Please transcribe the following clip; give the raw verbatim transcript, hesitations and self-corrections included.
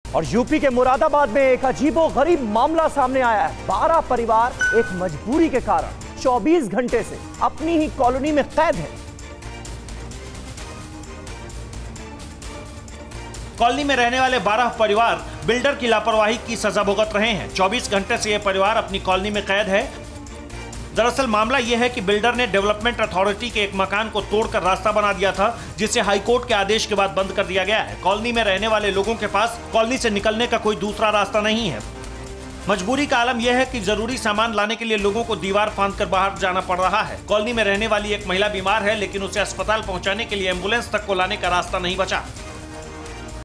और यूपी के मुरादाबाद में एक अजीबोगरीब मामला सामने आया है। बारह परिवार एक मजबूरी के कारण चौबीस घंटे से अपनी ही कॉलोनी में कैद है। कॉलोनी में रहने वाले बारह परिवार बिल्डर की लापरवाही की सजा भुगत रहे हैं। चौबीस घंटे से यह परिवार अपनी कॉलोनी में कैद है। दरअसल मामला यह है कि बिल्डर ने डेवलपमेंट अथॉरिटी के एक मकान को तोड़कर रास्ता बना दिया था, जिसे हाईकोर्ट के आदेश के बाद बंद कर दिया गया है। कॉलोनी में रहने वाले लोगों के पास कॉलोनी से निकलने का कोई दूसरा रास्ता नहीं है। मजबूरी का आलम यह है कि जरूरी सामान लाने के लिए लोगों को दीवार फांदकर बाहर जाना पड़ रहा है। कॉलोनी में रहने वाली एक महिला बीमार है, लेकिन उसे अस्पताल पहुंचाने के लिए एम्बुलेंस तक को लाने का रास्ता नहीं बचा।